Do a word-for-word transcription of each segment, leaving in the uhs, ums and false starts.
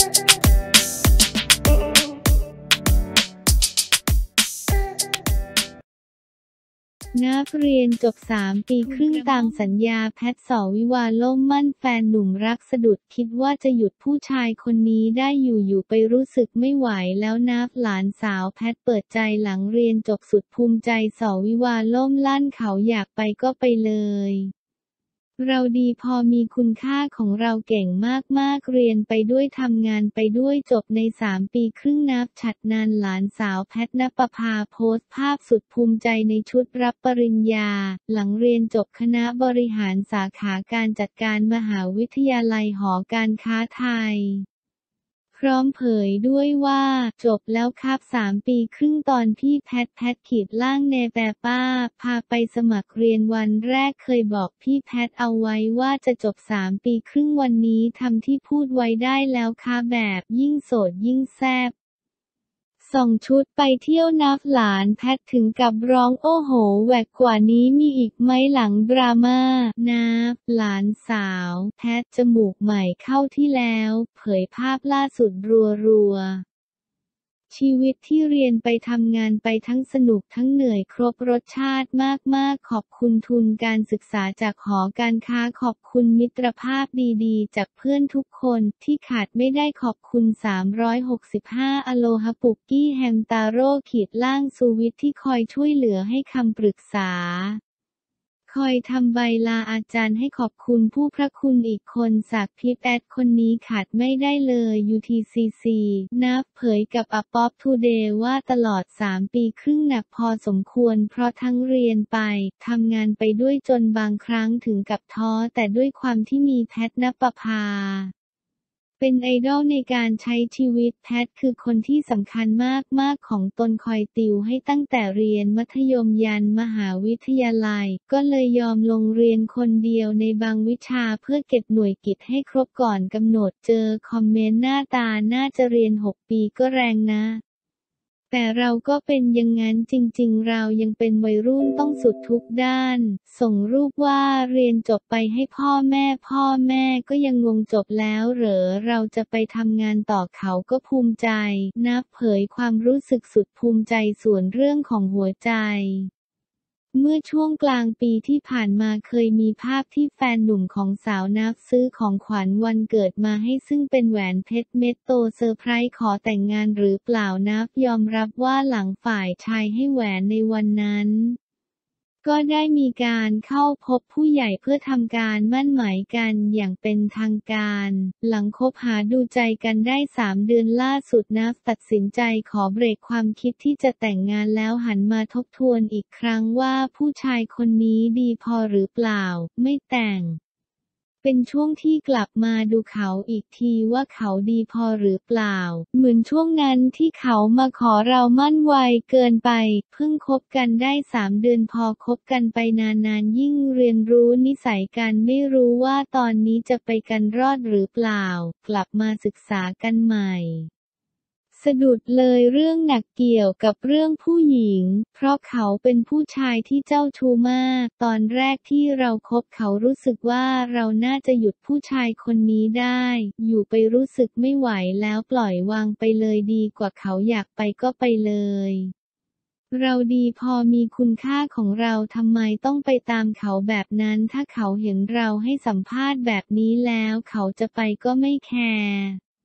นักเรียนจบสามปีครึ่งตามสัญญาแพทสวิวาห์ล่มมั่นแฟนหนุ่มรักสะดุดคิดว่าจะหยุดผู้ชายคนนี้ได้อยู่ๆไปรู้สึกไม่ไหวแล้วนับหลานสาวแพทเปิดใจหลังเรียนจบสุดภูมิใจสวิวาห์ล่มลั่นเขาอยากไปก็ไปเลยเราดีพอมีคุณค่าของเราเก่งมากๆเรียนไปด้วยทำงานไปด้วยจบในสามปีครึ่งนับฉัตรนันท์หลานสาวแพทณปภาโพสต์ภาพสุดภูมิใจในชุดรับปริญญาหลังเรียนจบคณะบริหารสาขาการจัดการมหาวิทยาลัยหอการค้าไทยพร้อมเผยด้วยว่าจบแล้วครับสามปีครึ่งตอนพี่แพทแพทขีดล่างเนแปป้าพาไปสมัครเรียนวันแรกเคยบอกพี่แพทเอาไว้ว่าจะจบสามปีครึ่งวันนี้ทำที่พูดไว้ได้แล้วค่ะแบบยิ่งโสดยิ่งแซ่บส่งชุดไปเที่ยวนับหลานแพทถึงกับร้องโอ้โหแหวกกว่านี้มีอีกไหมหลังดราม่านับหลานสาวแพทจมูกใหม่เข้าที่แล้วเผยภาพล่าสุดรัวๆชีวิตที่เรียนไปทำงานไปทั้งสนุกทั้งเหนื่อยครบรสชาติมากๆขอบคุณทุนการศึกษาจากหอการค้าขอบคุณมิตรภาพดีๆจากเพื่อนทุกคนที่ขาดไม่ได้ขอบคุณสามร้อยหกสิบห้าอโลฮะปุกกี้แฮมตาโร่ขีดล่างสุวิทย์ที่คอยช่วยเหลือให้คำปรึกษาคอยทำใบลาอาจารย์ให้ขอบคุณผู้พระคุณอีกคนศักดิ์พิษแอดคนนี้ขาดไม่ได้เลย ยู ที ซี ซี นับเผยกับอป๊อปทูเดย์ว่าตลอดสามปีครึ่งหนักพอสมควรเพราะทั้งเรียนไปทำงานไปด้วยจนบางครั้งถึงกับท้อแต่ด้วยความที่มีแพทณปภาเป็นไอดอลในการใช้ชีวิตแพทคือคนที่สำคัญมากๆของตนคอยติวให้ตั้งแต่เรียนมัธยมยันมหาวิทยาลัยก็เลยยอมลงเรียนคนเดียวในบางวิชาเพื่อเก็บหน่วยกิตให้ครบก่อนกำหนดเจอคอมเมนต์หน้าตาน่าจะเรียนหกปีก็แรงนะแต่เราก็เป็นอย่างนั้นจริงๆเรายังเป็นวัยรุ่นต้องสุดทุกด้านส่งรูปว่าเรียนจบไปให้พ่อแม่พ่อแม่ก็ยังงงจบแล้วเหรอเราจะไปทำงานต่อเขาก็ภูมิใจนับเผยความรู้สึกสุดภูมิใจส่วนเรื่องของหัวใจเมื่อช่วงกลางปีที่ผ่านมาเคยมีภาพที่แฟนหนุ่มของสาวนับซื้อของขวัญวันเกิดมาให้ซึ่งเป็นแหวนเพชรเม็ดโตเซอร์ไพรส์ขอแต่งงานหรือเปล่านับยอมรับว่าหลังฝ่ายชายให้แหวนในวันนั้นก็ได้มีการเข้าพบผู้ใหญ่เพื่อทำการมั่นหมายกันอย่างเป็นทางการหลังคบหาดูใจกันได้สามเดือนล่าสุดนับตัดสินใจขอเบรกความคิดที่จะแต่งงานแล้วหันมาทบทวนอีกครั้งว่าผู้ชายคนนี้ดีพอหรือเปล่าไม่แต่งเป็นช่วงที่กลับมาดูเขาอีกทีว่าเขาดีพอหรือเปล่าเหมือนช่วงนั้นที่เขามาขอเรามั่นไวเกินไปเพิ่งคบกันได้สามเดือนพอคบกันไปนานๆยิ่งเรียนรู้นิสัยกันไม่รู้ว่าตอนนี้จะไปกันรอดหรือเปล่ากลับมาศึกษากันใหม่สะดุดเลยเรื่องหนักเกี่ยวกับเรื่องผู้หญิงเพราะเขาเป็นผู้ชายที่เจ้าชู้มากตอนแรกที่เราคบเขารู้สึกว่าเราน่าจะหยุดผู้ชายคนนี้ได้อยู่ไปรู้สึกไม่ไหวแล้วปล่อยวางไปเลยดีกว่าเขาอยากไปก็ไปเลยเราดีพอมีคุณค่าของเราทำไมต้องไปตามเขาแบบนั้นถ้าเขาเห็นเราให้สัมภาษณ์แบบนี้แล้วเขาจะไปก็ไม่แคร์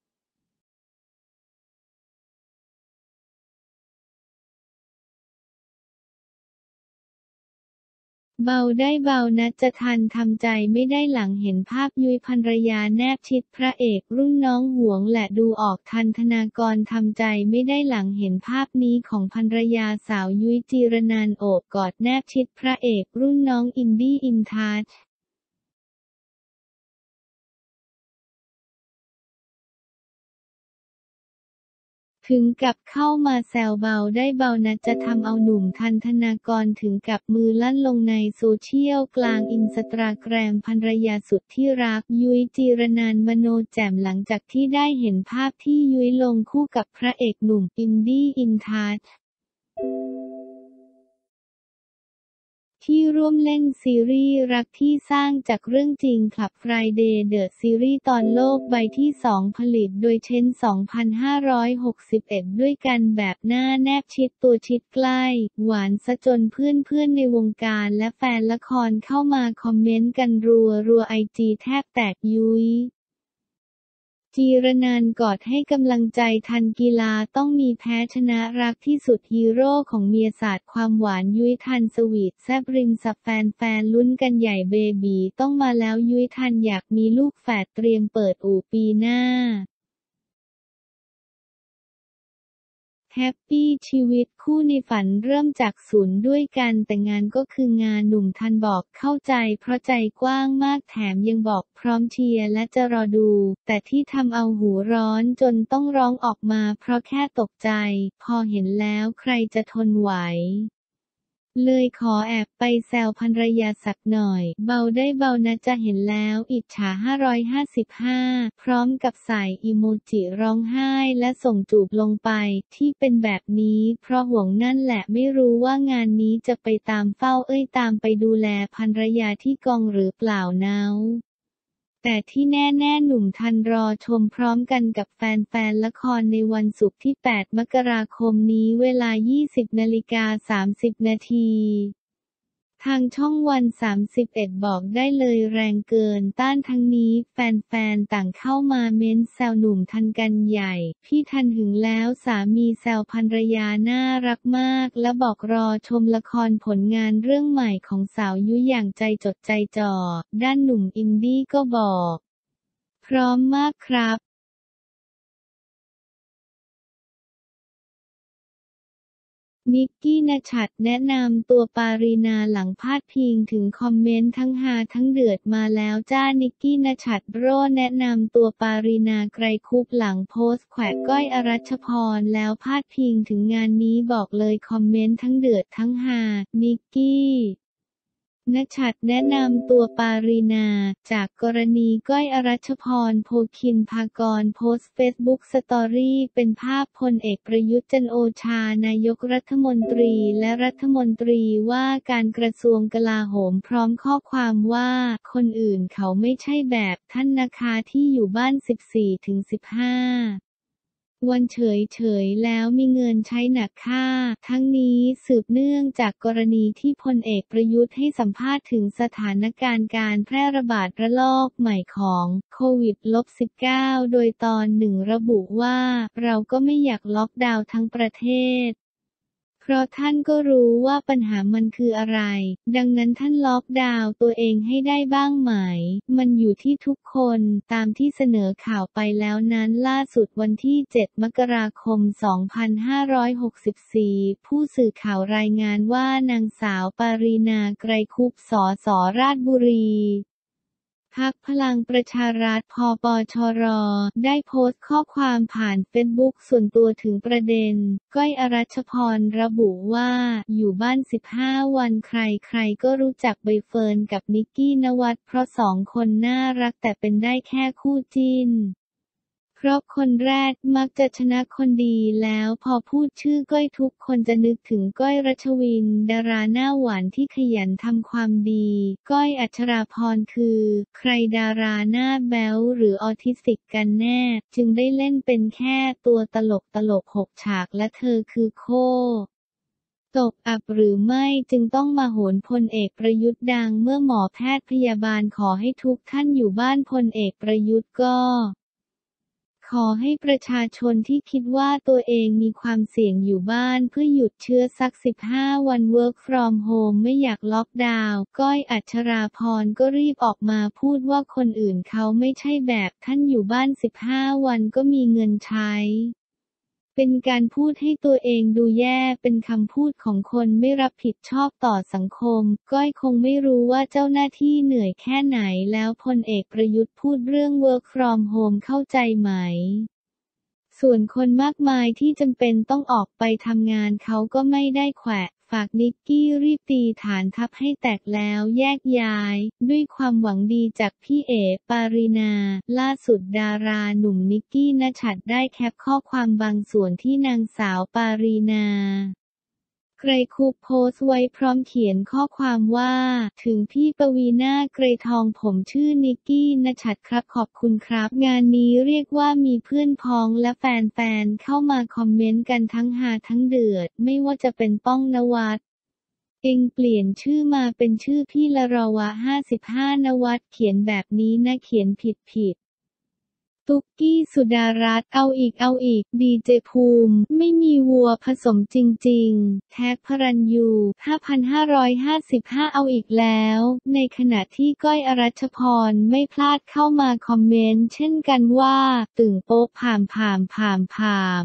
เบาได้เบานะจะทันทำใจไม่ได้หลังเห็นภาพยุ้ยภรรยาแนบชิดพระเอกรุ่นน้องหวงและดูออกทันธนากรทำใจไม่ได้หลังเห็นภาพนี้ของภรรยาสาวยุ้ยจีรนันท์โอบกอดแนบชิดพระเอกรุ่นน้องอินดี้อินทัชถึงกับเข้ามาแซวเบาได้เบานะจะทำเอาหนุ่มทันธนากรถึงกับมือลั่นลงในโซเชียลกลางอินสตาแกรมภรรยาสุดที่รักยุ้ยจีรนันท์มโนแจ่มหลังจากที่ได้เห็นภาพที่ยุ้ยลงคู่กับพระเอกหนุ่มอินดี้อินทัชที่ร่วมเล่นซีรีส์รักที่สร้างจากเรื่องจริง Club Friday The Series ตอนโลกใบที่ สอง ผลิตโดยเชน สองพันห้าร้อยหกสิบเอ็ด ด้วยกันแบบหน้าแนบชิดตัวชิดใกล้ หวานซะจนเพื่อนๆในวงการและแฟนละครเข้ามาคอมเมนต์กันรัวๆไอจีแทบแตกยุ้ยจีรนันท์กอดให้กำลังใจทันกีฬาต้องมีแพ้ชนะรักที่สุดฮีโร่ของเมียศาสตร์ความหวานยุ้ยทันสวีทแซบริมสับแฟนๆลุ้นกันใหญ่เบบีต้องมาแล้วยุ้ยทันอยากมีลูกแฝดเตรียมเปิดอู่ปีหน้าแฮปปี้ชีวิตคู่ในฝันเริ่มจากศูนย์ด้วยกันแต่งานก็คืองานหนุ่มทันบอกเข้าใจเพราะใจกว้างมากแถมยังบอกพร้อมเชียร์และจะรอดูแต่ที่ทำเอาหูร้อนจนต้องร้องออกมาเพราะแค่ตกใจพอเห็นแล้วใครจะทนไหวเลยขอแอบไปแซวภรรยาสักหน่อยเบาได้เบานะจะเห็นแล้วอิจฉาห้าร้อยห้าสิบห้าพร้อมกับใส่อิโมจิร้องไห้และส่งจูบลงไปที่เป็นแบบนี้เพราะห่วงนั่นแหละไม่รู้ว่างานนี้จะไปตามเฝ้าเอ้ยตามไปดูแลภรรยาที่กองหรือเปล่าเนาแต่ที่แน่ๆหนุ่มทันรอชมพร้อมกันกับแฟนๆละครในวันศุกร์ที่ แปด มกราคมนี้เวลา ยี่สิบนาฬิกาสามสิบนาทีทางช่องวัน สามสิบเอ็ด บอกได้เลยแรงเกินต้านทั้งนี้แฟนๆต่างเข้ามาเม้นแซวหนุ่มทันกันใหญ่พี่ทันหึงแล้วสามีแซวภรรยาน่ารักมากและบอกรอชมละครผลงานเรื่องใหม่ของสาวยุ้ยอย่างใจจดใจจ่อด้านหนุ่มอินดี้ก็บอกพร้อมมากครับนิกกี้ณฉัตรแนะนำตัวปารีนาหลังพาดพิงถึงคอมเมนต์ทั้งฮาทั้งเดือดมาแล้วจ้านิกกี้ณฉัตรโร่แนะนำตัวปารีนาไกรคุปหลังโพสต์แขวะก้อยอรัชพรแล้วพาดพิงถึงงานนี้บอกเลยคอมเมนต์ทั้งเดือดทั้งฮานิกกี้ณฉัตรแนะนำตัวปารีนาจากกรณีก้อยอรัชพรโพคินพากรโพสต์เฟซบุ๊กสตอรี่เป็นภาพพลเอกประยุทธ์จันทร์โอชานายกรัฐมนตรีและรัฐมนตรีว่าการกระทรวงกลาโหมพร้อมข้อความว่าคนอื่นเขาไม่ใช่แบบท่านนะคะที่อยู่บ้าน สิบสี่ถึงสิบห้าวันเฉยๆแล้วมีเงินใช้หนักค่าทั้งนี้สืบเนื่องจากกรณีที่พลเอกประยุทธ์ให้สัมภาษณ์ถึงสถานการณ์การแพร่ระบาดระลอกใหม่ของโควิด สิบเก้า โดยตอนหนึ่งระบุว่าเราก็ไม่อยากล็อกดาวน์ทั้งประเทศเพราะท่านก็รู้ว่าปัญหามันคืออะไรดังนั้นท่านล็อกดาวน์ตัวเองให้ได้บ้างไหมมันอยู่ที่ทุกคนตามที่เสนอข่าวไปแล้วนั้นล่าสุดวันที่ เจ็ด มกราคม สองพันห้าร้อยหกสิบสี่ ผู้สื่อข่าวรายงานว่านางสาวปารีนาไกรคุป สส.ราชบุรีพรรคพลังประชารัฐ พปชร ได้โพสต์ข้อความผ่านเฟซบุ๊กส่วนตัวถึงประเด็นก้อยอรัชพรระบุว่าอยู่บ้าน สิบห้า วันใครๆก็รู้จักใบเฟิร์นกับนิกกี้ณวัฒน์เพราะสองคนน่ารักแต่เป็นได้แค่คู่จิ้นเพราะคนแรกมักจะชนะคนดีแล้วพอพูดชื่อก้อยทุกคนจะนึกถึงก้อยรัชวินดาราหน้าหวานที่ขยันทำความดีก้อยอัชราภรณ์คือใครดาราหน้าแบ๊วหรือออทิสติกกันแน่จึงได้เล่นเป็นแค่ตัวตลกตลกหกฉากและเธอคือโคตกอับหรือไม่จึงต้องมาโหนพลเอกประยุทธ์ดังเมื่อหมอแพทย์พยาบาลขอให้ทุกท่านอยู่บ้านพลเอกประยุทธ์ก็ขอให้ประชาชนที่คิดว่าตัวเองมีความเสี่ยงอยู่บ้านเพื่อหยุดเชื้อสัก สิบห้า วัน Work from home ไม่อยากล็อกดาวน์ก้อยอัชราภรณ์ก็รีบออกมาพูดว่าคนอื่นเขาไม่ใช่แบบท่านอยู่บ้าน สิบห้า วันก็มีเงินใช้เป็นการพูดให้ตัวเองดูแย่เป็นคำพูดของคนไม่รับผิดชอบต่อสังคมก้อยคงไม่รู้ว่าเจ้าหน้าที่เหนื่อยแค่ไหนแล้วพลเอกประยุทธ์พูดเรื่อง Work from home เข้าใจไหมส่วนคนมากมายที่จำเป็นต้องออกไปทำงานเขาก็ไม่ได้แขวะฝากนิกกี้รีบตีฐานทัพให้แตกแล้วแยกย้ายด้วยความหวังดีจากพี่เอ๋ปารีนาล่าสุดดาราหนุ่มนิกกี้ณฉัตรได้แคปข้อความบางส่วนที่นางสาวปารีนาไกรคุปโพสต์ไว้พร้อมเขียนข้อความว่าถึงพี่ปวีณา ไกรทองผมชื่อนิกกี้ณชัดครับขอบคุณครับงานนี้เรียกว่ามีเพื่อนพ้องและแฟนๆเข้ามาคอมเมนต์กันทั้งฮาทั้งเดือดไม่ว่าจะเป็นป้องนวัดเองเปลี่ยนชื่อมาเป็นชื่อพี่ละรอวะห้าสิบห้านวัดเขียนแบบนี้นะเขียนผิดผิดตุ๊กกี้สุดารัตน์เอาอีกเอาอีกดีเจภูมิไม่มีวัวผสมจริงๆแท็กพรัญยู ห้าพันห้าร้อยห้าสิบห้า เอาอีกแล้วในขณะที่ก้อยอรัชพรไม่พลาดเข้ามาคอมเมนต์เช่นกันว่าตึงโป๊ะผ่ามผ่ามผ่ามผ่าม